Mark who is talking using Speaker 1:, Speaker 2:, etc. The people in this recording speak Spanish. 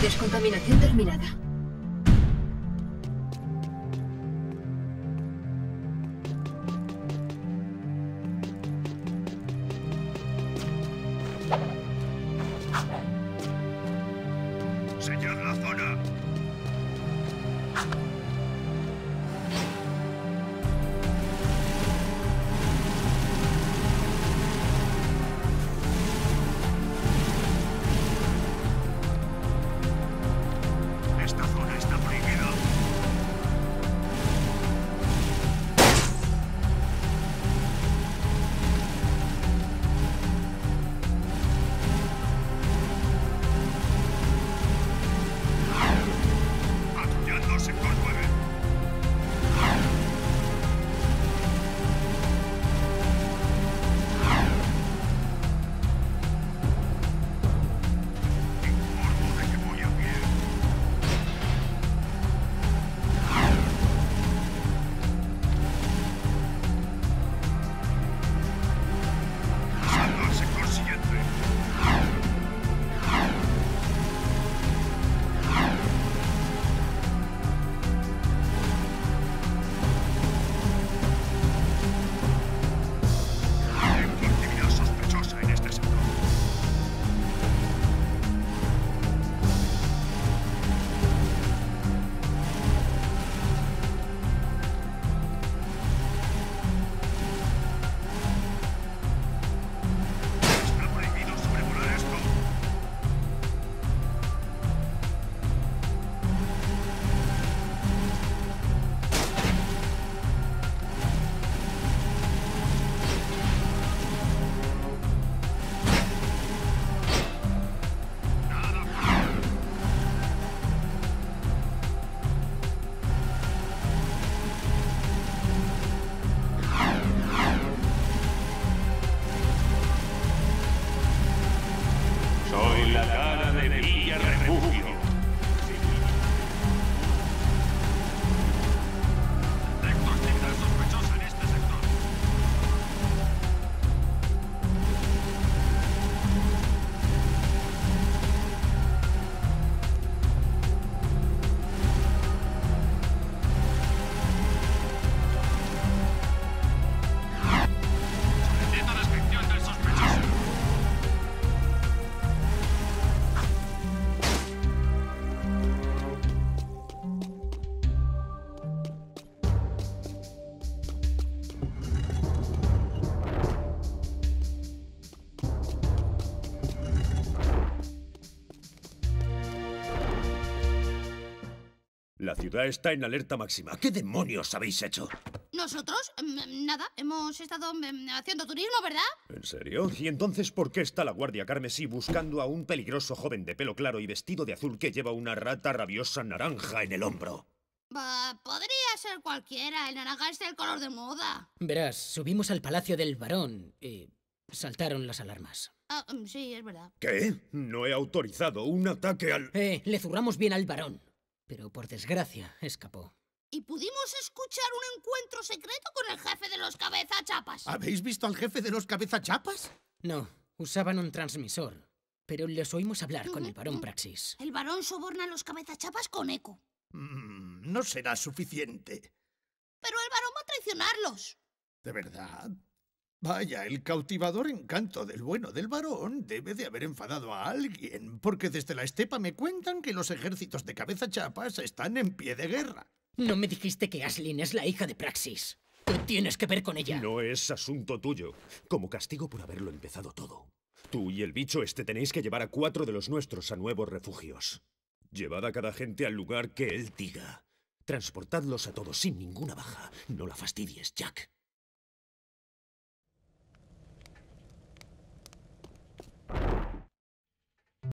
Speaker 1: Descontaminación terminada.
Speaker 2: Sellad la zona. Esta zona está prohibida. Patrullando sector 9. Informo de que voy a pie. Pasando al sector siguiente. Detecto actividad sospechosa en este sector. Está prohibido sobrevolar esto. Nada fuera.
Speaker 3: Soy la cara de Villa Refugio.
Speaker 2: Detecto actividad sospechosa en este sector. Solicito descripción del sospechoso.
Speaker 4: La ciudad está en alerta máxima. ¿Qué demonios habéis hecho?
Speaker 5: ¿Nosotros? Nada, hemos estado haciendo turismo, ¿verdad?
Speaker 4: ¿En serio? ¿Y entonces por qué está la Guardia Carmesí buscando a un peligroso joven de pelo claro y vestido de azul que lleva una rata rabiosa naranja en el hombro?
Speaker 5: Podría ser cualquiera. El naranja es el color de moda.
Speaker 6: Verás, subimos al Palacio del Barón y saltaron las alarmas.
Speaker 5: Sí, es verdad.
Speaker 4: ¿Qué? No he autorizado un ataque al...
Speaker 6: Le zurramos bien al Barón, pero por desgracia escapó.
Speaker 5: Y pudimos escuchar un encuentro secreto con el jefe de los cabezachapas.
Speaker 7: ¿Habéis visto al jefe de los cabezachapas?
Speaker 6: No, usaban un transmisor, pero les oímos hablar con el Barón Praxis.
Speaker 5: El varón soborna a los cabezachapas con eco.
Speaker 7: No será suficiente.
Speaker 5: Pero el varón va a traicionarlos.
Speaker 7: ¿De verdad? Vaya, el cautivador encanto del bueno del varón debe de haber enfadado a alguien, porque desde la estepa me cuentan que los ejércitos de cabezachapas están en pie de guerra.
Speaker 6: ¿No me dijiste que Aslin es la hija de Praxis? ¿Qué tienes que ver con ella?
Speaker 4: No es asunto tuyo. Como castigo por haberlo empezado todo. Tú y el bicho este tenéis que llevar a 4 de los nuestros a nuevos refugios. Llevad a cada gente al lugar que él diga. Transportadlos a todos sin ninguna baja. No la fastidies, Jack.